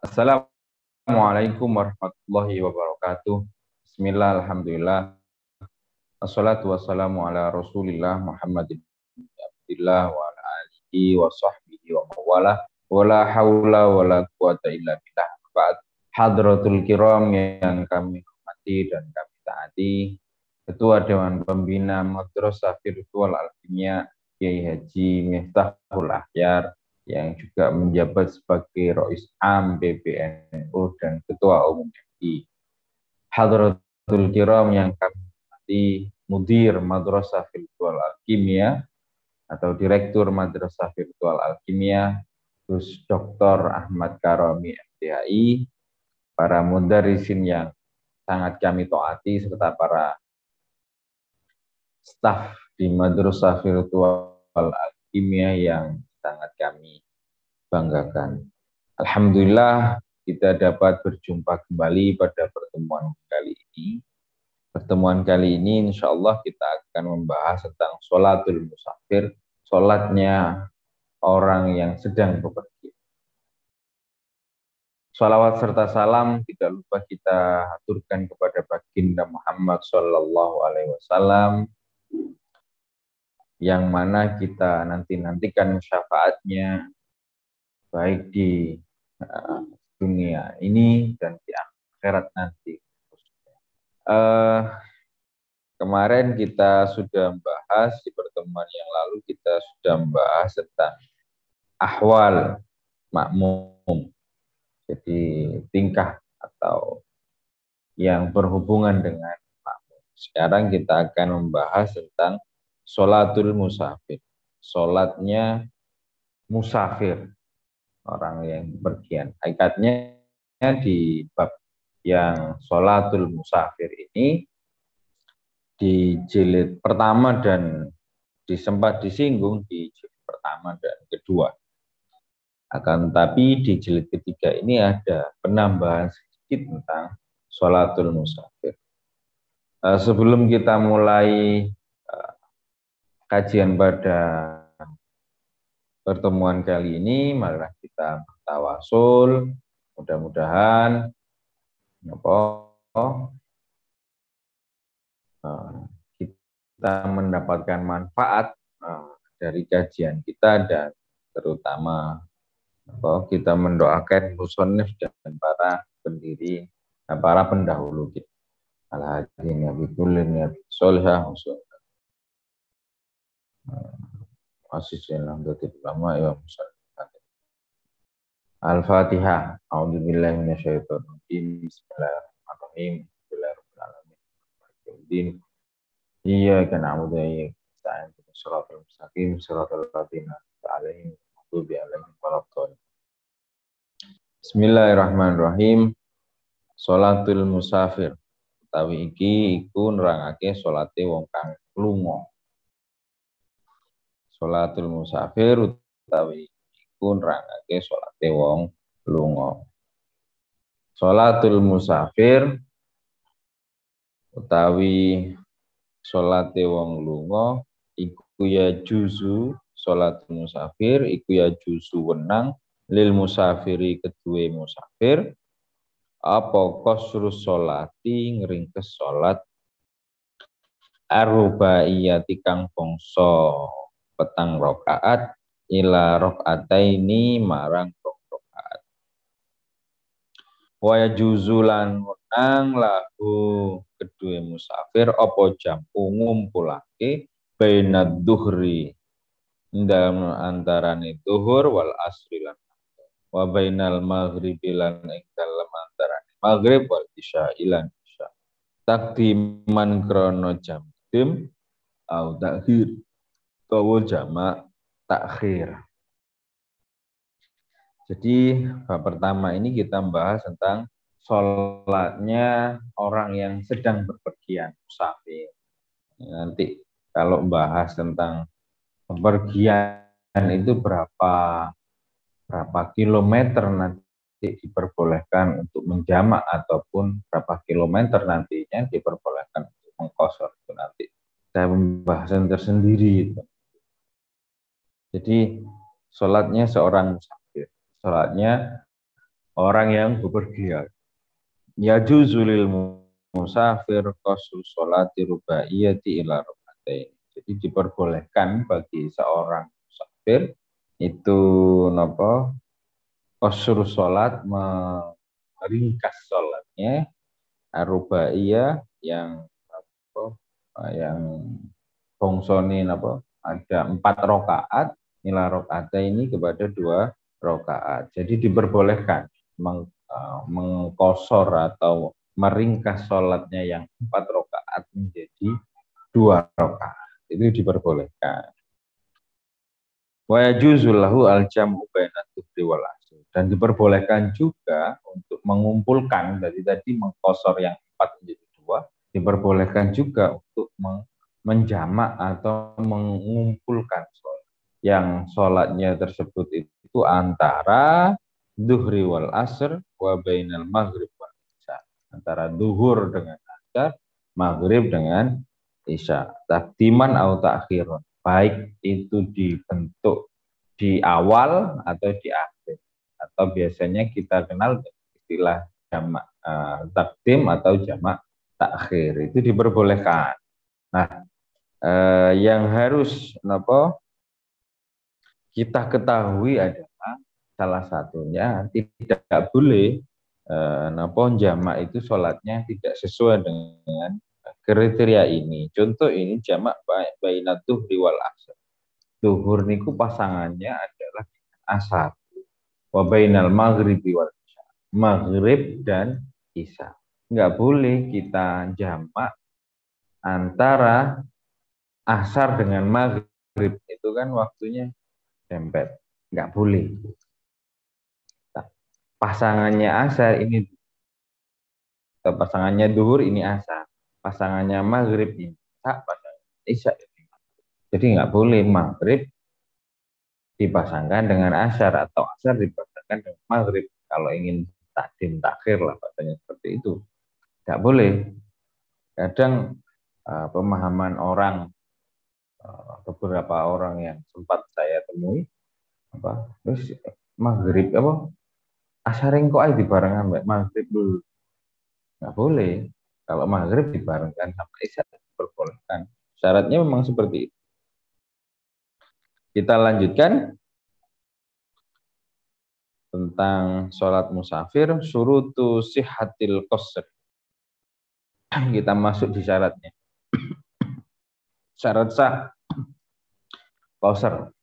Assalamualaikum warahmatullahi wabarakatuh. Bismillah, alhamdulillah. Assalatu wassalamu ala rasulillah Muhammad bin Abdillah wa ala alihi wa sahbihi wa mawalah. Wa la hawla wa la quwata illa billah. Ba'd. Hadratul kiram yang kami hormati dan kami taati, Ketua Dewan Pembina Madrasah Virtual Alkimia Kiai Haji Miftahul Ahyar, yang juga menjabat sebagai Rois Am PBNU dan Ketua Umum MI. Hadratul Kiram yang kami hormati, Mudir Madrasah Virtual Alkimia atau Direktur Madrasah Virtual Alkimia, Gus Dr. Ahmad Karami MTHI, para mudarisin yang sangat kami taati, serta para staf di Madrasah Virtual Alkimia yang sangat kami banggakan. Alhamdulillah kita dapat berjumpa kembali pada pertemuan kali ini. Pertemuan kali ini insya Allah kita akan membahas tentang sholatul musafir, sholatnya orang yang sedang bepergian. Sholawat serta salam tidak lupa kita aturkan kepada baginda Muhammad Sallallahu Alaihi Wasallam, yang mana kita nantikan syafaatnya baik di dunia ini dan di akhirat nanti. Kemarin kita sudah membahas, di pertemuan yang lalu kita sudah membahas tentang ahwal makmum, jadi tingkah atau yang berhubungan dengan makmum. Sekarang kita akan membahas tentang sholatul musafir, sholatnya musafir, orang yang bepergian. Hakikatnya di bab yang sholatul musafir ini di jilid pertama dan sempat disinggung di jilid pertama dan kedua. Akan tetapi di jilid ketiga ini ada penambahan sedikit tentang sholatul musafir. Sebelum kita mulai kajian pada pertemuan kali ini, marilah kita bertawasul, mudah-mudahan kita mendapatkan manfaat dari kajian kita, dan terutama kita mendoakan musonif dan para pendiri dan para pendahulu kita. Al-hadin ya bikulin ya solihah asisilah dari ulama ya musonif. Al-Fatihah. A'udzubillahi minasyaitonir rajim. Bismillahirrahmanirrahim. Bismillahirrahmanirrahim. Iyyaka na'budu wa iyyaka nasta'in. Shiratal mustaqim, shiratal ladzina an'amta 'alaihim, ghairil maghdubi 'alaihim waladdallin. Bismillahirrahmanirrahim. Sholatul musafir. Utawi iki iku nerangake salate wong kang lunga. Sholatul musafir utawi iku nerangake salate wong lunga. Sholatul musafir utawi salate wong lunga iku ya juzu, sholatul musafir iku ya juzu wenang lil musafiri kedue musafir apa qasru sholati ngringkes salat arbaiyati kang bangsa petang rakaat ila rakaataini marang rong rakaat. Wa juzulan wenang lahu kedue musafir apa jam'u ngumpulake bainad duhri dalam antarane duhur wal asri lan wa bainal maghribi lan ing dalem antarane maghrib wal isya ilan isya takdiman krono jamdim au takhir utawa jamak takhir. Jadi bab pertama ini kita membahas tentang sholatnya orang yang sedang berpergian, musafir. Nanti kalau membahas tentang bepergian itu berapa kilometer nanti diperbolehkan untuk menjamak, ataupun berapa kilometer nantinya diperbolehkan untuk mengqashar, itu nanti saya pembahasan tersendiri itu. Jadi sholatnya seorang musafir, sholatnya orang yang bepergian. Ya juzulil musafir qasru sholati rubaiyati ila rakaatain. Jadi diperbolehkan bagi seorang musafir itu napa qasru sholat meringkas sholatnya rubaiyah yang apa yang bongsoni napa ada 4 rakaat ila ini kepada 2 rakaat. Jadi diperbolehkan mengkosor atau meringkas sholatnya yang 4 rakaat menjadi 2 rakaat. Itu diperbolehkan. Wa yajuzul lahu al-jam'u baina dhuhri wal asr. Dan diperbolehkan juga untuk mengumpulkan dari tadi mengkosor yang 4 menjadi 2, diperbolehkan juga untuk menjamak atau mengumpulkan sholat. Yang sholatnya tersebut itu antara duhri wal asr wa bainal maghrib wal isya. Antara duhur dengan asar, maghrib dengan isya. Takdiman atau takhirun. Baik itu dibentuk di awal atau di akhir. Atau biasanya kita kenal istilah jamak takdim atau jamak takhir. Itu diperbolehkan. Nah, yang harus kita ketahui adalah salah satunya tidak boleh jamak itu sholatnya tidak sesuai dengan kriteria ini. Contoh ini jamak bainat dhuhri wal asar. Duhur niku pasangannya adalah asar. Wa bainal maghribi wal isya. Maghrib dan isya. Enggak boleh kita jamak antara asar dengan maghrib. Itu kan waktunya dempet. Enggak boleh. Pasangannya asar ini, pasangannya duhur ini asar. Pasangannya maghrib ini isya. Jadi nggak boleh maghrib dipasangkan dengan asar atau asar dipasangkan dengan maghrib. Kalau ingin takdim takhir lah katanya seperti itu, nggak boleh. Kadang pemahaman orang, beberapa orang yang sempat saya temui, terus maghrib asar kok aja dibarengkan maghrib dulu, nggak boleh. Kalau maghrib dibarengkan sama isya diperbolehkan. Syaratnya memang seperti itu. Kita lanjutkan tentang sholat musafir, surutu sihatil qasr. Kita masuk di syaratnya. Syarat sah qasr.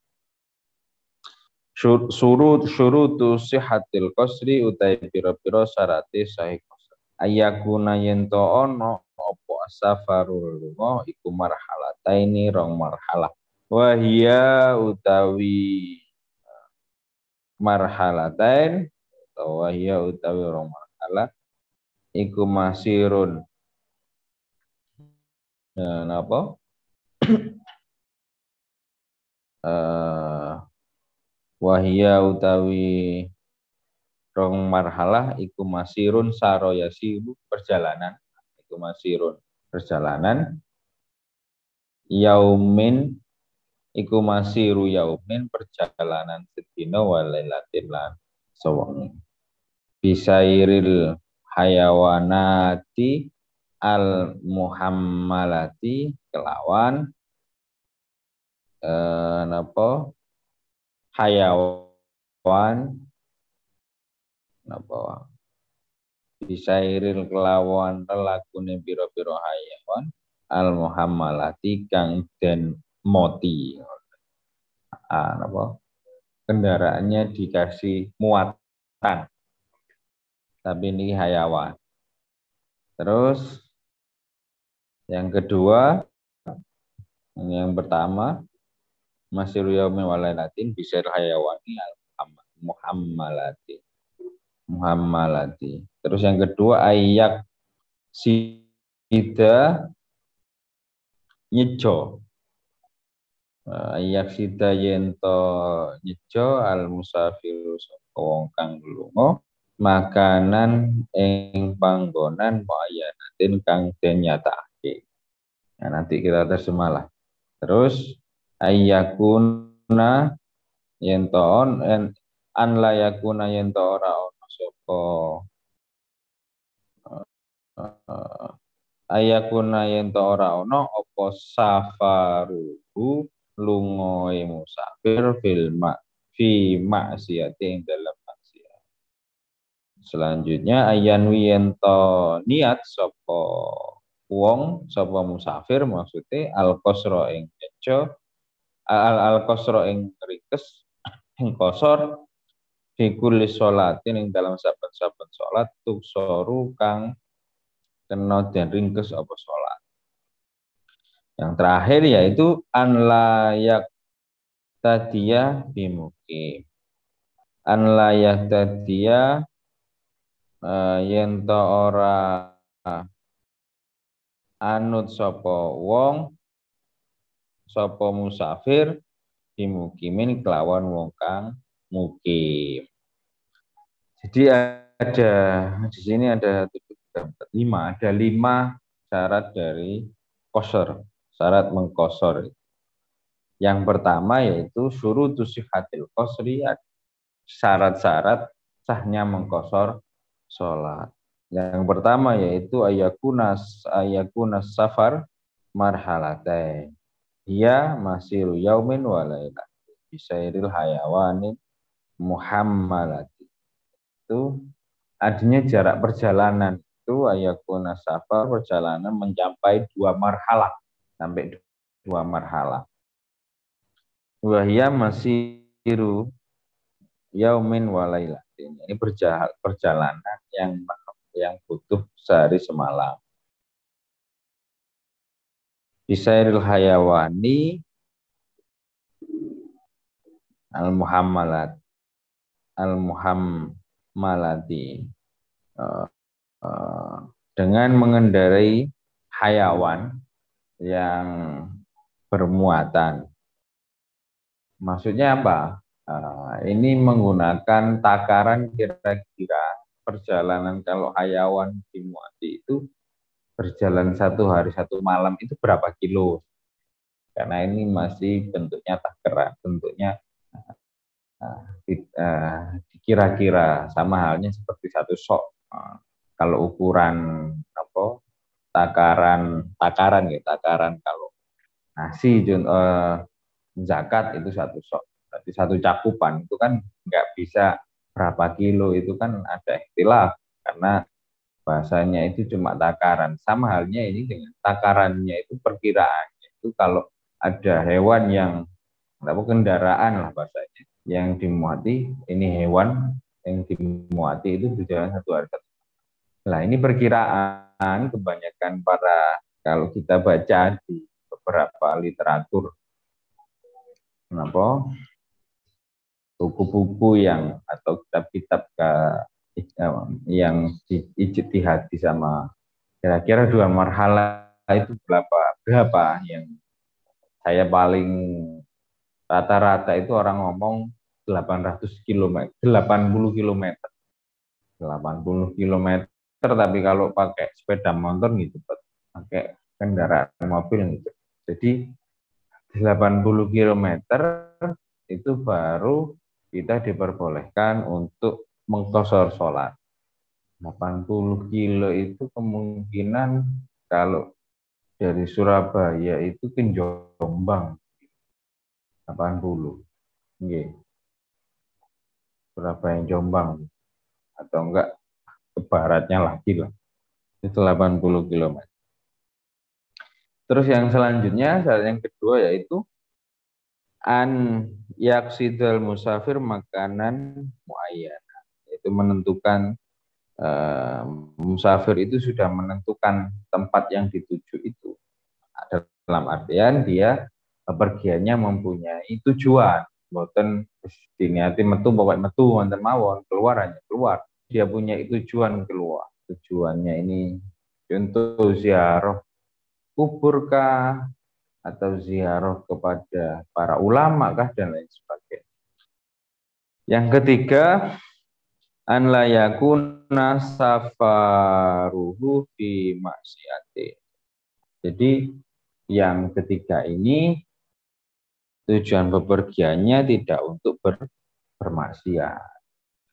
Surutu sihatil qasri utai pira-pira syarate sahih qasr. Ayakuna yento ono opo safarul lunga iku marhalataini rong marhalah. Wahia utawi marhalatain atau wahia utawi rong marhalah iku masirun napa wahia utawi rong marhalah iku masirun saroyasiru perjalanan, iku masirun perjalanan, yaumin iku masiru yaumin perjalanan sedina walailatin lan sewengi. Bisairil hayawanati al muhammalati kelawan hayawan bisairil kelawan lakune pira-pira hayawan al muhammalati kang den moti kendaraannya dikasih muatan, tapi ini hayawan. Terus yang kedua, yang pertama masih yaumi walailatin bisair hayawani al muhammalati. Terus yang kedua ayak sida nyejo. Ayak sida yento nyejo al musafiru wong kang lunga makanan ing panggonan muayyanatin kang den nyatakake. Nah, nanti kita terjemahlah. Terus ayakuna yento on an layakuna yento ora ono sapa ayakuna yen to ora ana apa safaruhu lungoe musafir fi maksiate ing dalam maksiat. Selanjutnya ayan yen to niat sapa wong sapa musafir maksudnya al qasra ing keco al qasra ing rikes ing kosor fi kulli sholatin ing dalam saben-saben salat tuksoru kang kena dan ringkes apa sholat. Yang terakhir yaitu an layak tadiyah bimukim. An layak tadiyah yen to ora anut sapa wong sapa musafir bimukimin kelawan wong kang mukim. Jadi ada di sini ada 5 syarat dari qasar, syarat mengqasar. Yang pertama yaitu syurutus sihhatil qasri, syarat-syarat sahnya mengqasar salat. Yang pertama yaitu ayakuna safar marhalatain. Dia masih yaumin wa lailah bisairil hayawanin muhammalati. Itu adanya jarak perjalanan itu ayakuna safar, perjalanan mencapai 2 marhalah sampai 2 marhalah. Wahia masiru yaumin wa lailatin. Ini perjalanan yang butuh sehari semalam. Bisairil hayawani al-muhammalati dengan mengendarai hayawan yang bermuatan. Maksudnya apa? Ini menggunakan takaran kira-kira perjalanan kalau hayawan dimuati itu berjalan 1 hari 1 malam itu berapa kilo? Karena ini masih bentuknya takaran, bentuknya kira-kira sama halnya seperti 1 sok. Kalau ukuran takaran kalau nasi zakat itu 1 sok. Berarti 1 cakupan itu kan nggak bisa berapa kilo, itu kan ada ikhtilaf karena bahasanya itu cuma takaran. Sama halnya ini dengan takarannya itu perkiraannya itu kalau ada hewan yang kendaraan lah bahasanya yang dimuati, ini hewan yang dimuati itu berjalan 1 hari 1. Nah ini perkiraan kebanyakan kalau kita baca di beberapa literatur buku-buku yang atau kitab-kitab yang ijtihadi sama kira-kira 2 marhalah itu berapa yang saya paling rata-rata itu orang ngomong 800 km, 80 km. 80 km, tapi kalau pakai sepeda motor gitu, pakai kendaraan mobil gitu. Jadi 80 km itu baru kita diperbolehkan untuk mengqasar sholat. 80 kilo itu kemungkinan kalau dari Surabaya itu ke Jombang 80. Nggih. Surabaya Jombang atau enggak ke baratnya lagi lah. Itu 80 km. Terus yang selanjutnya, syarat yang kedua yaitu an yaksidal musafir makanan muayyan, yaitu menentukan musafir itu sudah menentukan tempat yang dituju itu. Dalam artian dia pergiannya mempunyai tujuan, boten diniati metu bawa metu wonten mawon, keluar hanya keluar. Dia punya tujuan keluar. Tujuannya ini contoh ziarah kubur kah, atau ziarah kepada para ulama kah, dan lain sebagainya. Yang ketiga, an la yakuna safaruhu fi maksiati. Jadi yang ketiga ini tujuan bepergiannya tidak untuk bermaksiat.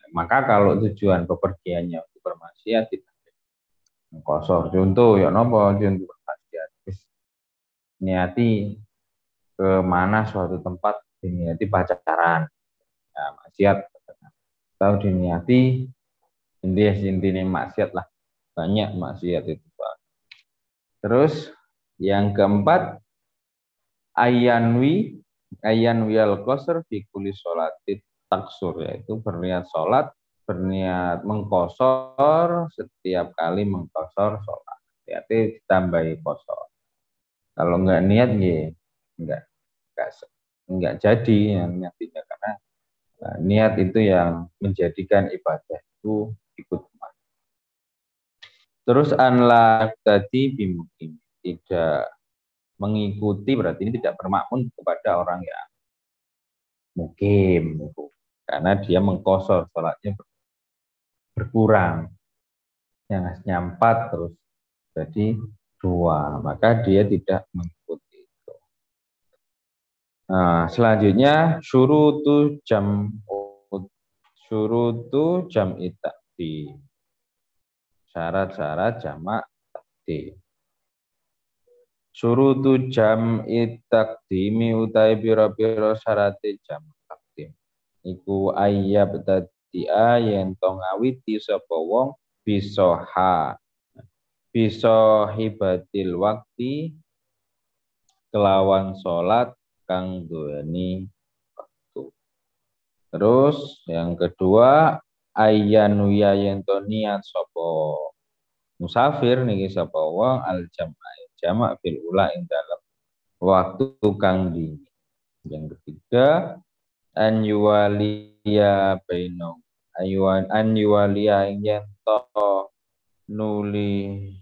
Maka kalau tujuan bepergiannya untuk bermaksiat tidak kosor. Contoh ya nopo contoh bermaksiat. Wis niati ke mana suatu tempat diniati pacaran. Ya, maksiat atau diniati intinya maksiat lah. Banyak maksiat itu, Pak. Terus yang keempat ayanwi al qasr fi kulli sholatit taksur, yaitu berniat sholat, berniat mengkosor setiap kali mengkosor sholat. Berarti ditambahi kosor. Kalau enggak niat ya enggak enggak, enggak jadi yang niatnya, karena niat itu yang menjadikan ibadah itu ikut. Terus anla tadi bimukim, tidak mengikuti, berarti ini tidak bermakmun kepada orang yang mukim, karena dia mengkosor sholatnya berkurang, yang harusnya 4 terus jadi 2, maka dia tidak mengikuti itu. Nah, selanjutnya syurutu jam itakdi, syarat-syarat jamak takdim. Surutu jam takdimi utai pira-pira syarate jam takdim iku ayyab tadia yen to ngawiti sapa wong bisa hibatil wakti kelawan salat kang duweni waktu. Terus yang kedua ayyan yen to niat sapa musafir niki sapa wong al jamak fil ula ing dalam waktu kang dini. Yang ketiga an yuwaliya bainau an yuwaliya ing yen to nuli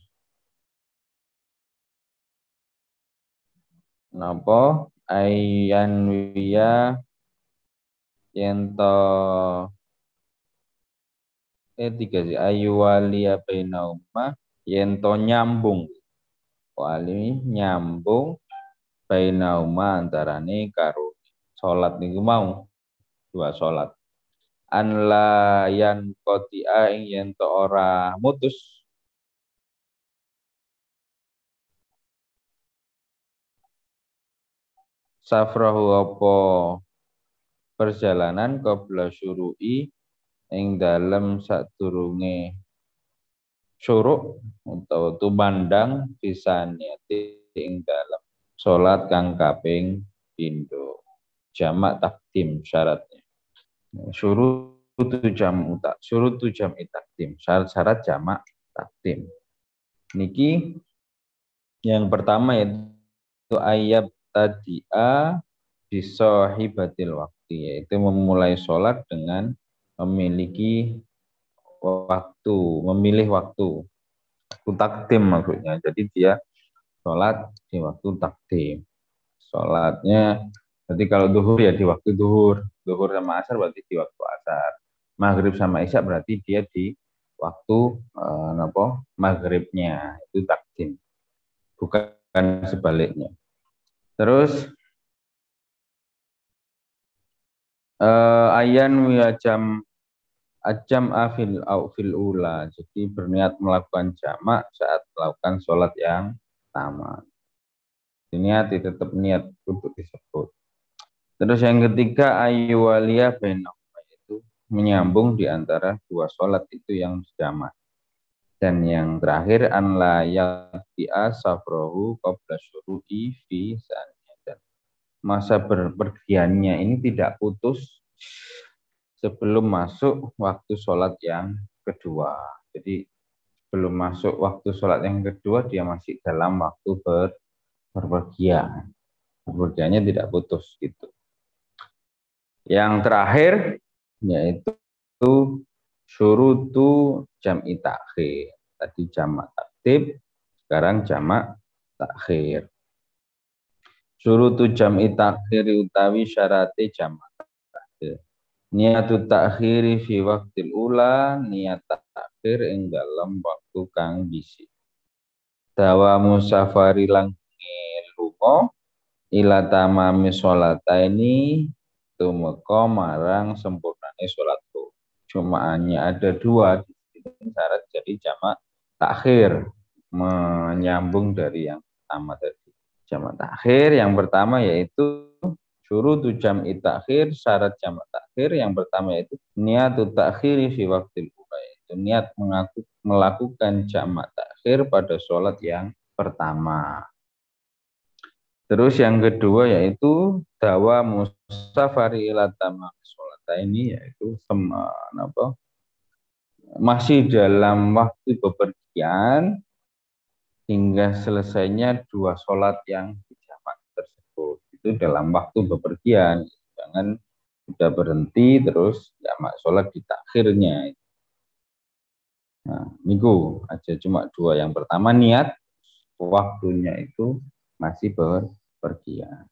napa ayan wiya yen to tiga sih ayuwaliya bainau ma yen to nyambung wali nyambung bainauma antarane karo salat niku mau dua salat an la yan qatia ing yen to ora mutus safrahu apa perjalanan qabla syuru'i ing dalem sadurunge syuruk utawa tumandang pisaniati ing dalem salat kang kaping pindho. Jamak takdim syaratnya. Syurutu jam takdim, syarat-syarat jamak takdim. Niki yang pertama yaitu ayat tadi'a bisohibatil waktu, yaitu memulai sholat dengan memiliki waktu, memilih waktu takdim maksudnya. Jadi dia sholat di waktu takdim. Sholatnya berarti kalau duhur ya di waktu duhur sama asar berarti di waktu asar. Maghrib sama isya berarti dia di waktu maghribnya, itu takdim, bukan sebaliknya. Terus ayan ajam fil ula, jadi berniat melakukan jamak saat melakukan sholat yang sama. Niat tetap niat untuk disebut. Terus yang ketiga ayu waliyah bainahuma, yaitu menyambung di antara dua sholat itu yang jamak. Dan yang terakhir an la yaqti'a safrohu qabla syuru'i fi saniyatan. Masa berpergiannya ini tidak putus sebelum masuk waktu sholat yang kedua. Jadi sebelum masuk waktu sholat yang kedua dia masih dalam waktu berpergian. Berpergiannya tidak putus gitu. Yang terakhir yaitu syurutu jam'i takhir. Tadi jamak takdim, sekarang jamak takhir. Syurutu jam'i takhir utawi syarate jamak takhir. Niatu takhiri fi waktil ula, niat takhir ing dalam waktu kang bisi. Dawa musafari langge lunga ila tamami sholataini tumeka marang sempurnane salat. cuma hanya ada dua, syarat jadi jamak takhir, menyambung dari yang pertama tadi. Jamak takhir yang pertama yaitu syurutu jam'i takhir, syarat jamak takhir yang pertama yaitu niatu takhiri fi waqtil ula, yaitu niat melakukan jamak takhir pada sholat yang pertama. Terus yang kedua yaitu dawa musafari ila tamam sholat ini, yaitu masih dalam waktu bepergian hingga selesainya dua sholat yang dijamak tersebut. Itu dalam waktu bepergian, jangan sudah berhenti terus jamak sholat di takhirnya. Nah, niku aja cuma dua. Yang pertama niat, waktunya itu masih bepergian.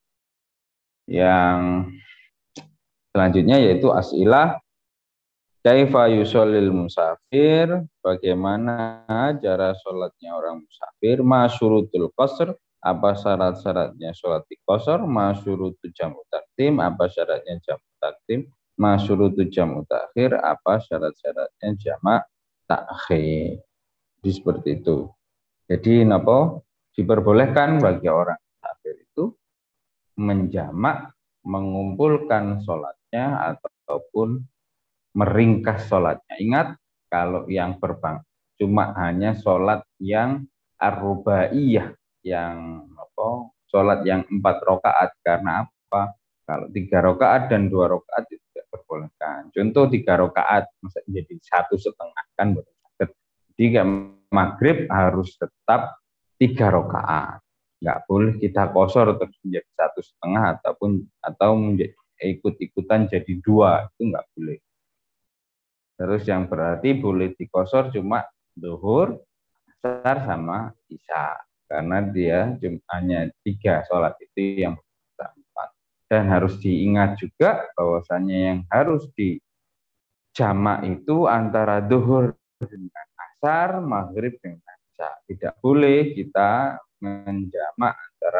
Yang selanjutnya yaitu as'ilah kaifa yusholil musafir, bagaimana cara sholatnya orang musafir, masyurutul qasr, apa syarat-syaratnya sholat di qasr, masyurutul jam'u takdim, apa syaratnya jam'u takdim, masyurutul jam'u takhir, apa syarat-syaratnya jamak takhir. Jadi seperti itu. Jadi diperbolehkan bagi orang musafir itu menjamak, mengumpulkan sholatnya ataupun meringkas sholatnya. Ingat, kalau yang cuma hanya sholat yang ar-rubaiyah, yang sholat yang 4 rakaat. Karena apa? Kalau 3 rakaat dan 2 rakaat itu tidak diperbolehkan. Contoh 3 rakaat, masa jadi 1,5 kan? Jadi maghrib harus tetap 3 rakaat. Nggak boleh kita kosor terus menjadi 1,5 atau menjadi ikut-ikutan jadi 2, itu nggak boleh. Terus yang berarti boleh dikosor cuma zuhur, asar sama isya. Karena dia hanya 3 sholat itu yang 4. Dan harus diingat juga bahwasannya yang harus dijamak itu antara zuhur dengan asar, maghrib dengan isya. Tidak boleh kita menjamak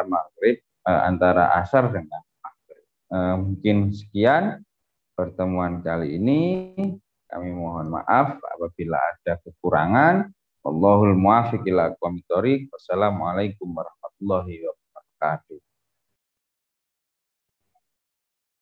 antara asar dengan maghrib. Mungkin sekian pertemuan kali ini. Kami mohon maaf apabila ada kekurangan. Wallahul muwaffiq ila aqwamit thoriq. Wassalamualaikum warahmatullahi wabarakatuh.